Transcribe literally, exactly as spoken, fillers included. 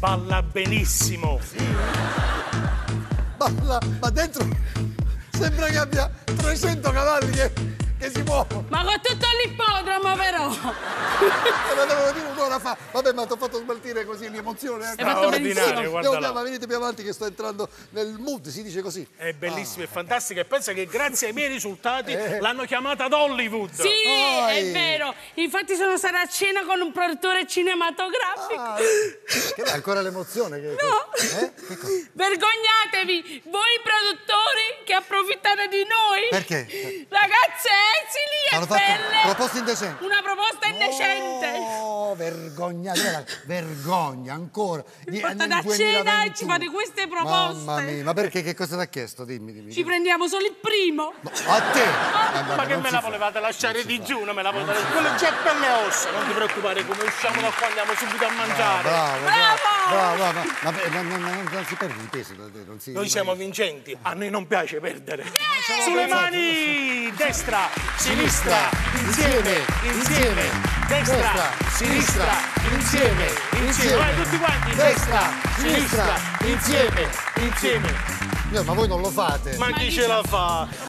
Balla benissimo. Balla, ma dentro sembra che abbia trecento cavalli che, che si muovono. Ma con tutto l'ippodromo, però. Me l'avevo dire un'ora fa. Vabbè, ma ti ho fatto smaltire così l'emozione. Hai fatto benissimo. Guarda là. Ma venite più avanti che sto entrando nel mood, si dice così. È bellissima, ah. È fantastica e pensa che grazie ai miei risultati eh. l'hanno chiamata ad Hollywood. Sì, Oh, è vero. Infatti sono stata a cena con un produttore cinematografico. Ah, che è ancora l'emozione? Che, No. Che, eh? Che cosa? Vergognatevi, voi produttori che approfittate di noi. Perché? Ragazze esili e Hanno fatto belle. proposte indecenti. Una proposta indecente. Oh, vergogna, vera, vergogna ancora. Vi portate a cena e ci fate queste proposte. Mamma mia, ma perché? Che cosa ti ha chiesto? Dimmi, dimmi. Ci prendiamo solo il primo. No, a te! Ma, ma che me la volevate lasciare di giù? Non me la volevate lasciare. Quello già è pelle e ossa. Non ti preoccupare, come usciamo da qua andiamo subito a mangiare. Bravo, Bravo! bravo, bravo, bravo. Ma, ma, ma, ma non, non si perde il peso da te, non si... Noi siamo vincenti, a noi non piace perdere. Yeah! Sulle mani! Destra, sinistra, insieme, insieme. Destra, sinistra, insieme, insieme. Vai tutti quanti. Destra, sinistra, insieme, insieme. Ma voi non lo fate. Ma chi ce la fa?